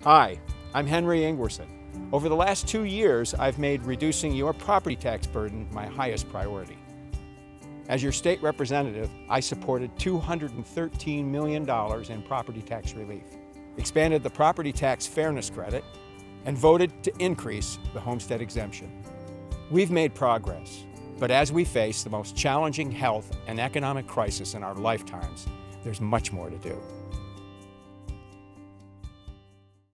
Hi, I'm Henry Ingwerson. Over the last 2 years, I've made reducing your property tax burden my highest priority. As your state representative, I supported $213 million in property tax relief, expanded the property tax fairness credit, and voted to increase the homestead exemption. We've made progress, but as we face the most challenging health and economic crisis in our lifetimes, there's much more to do.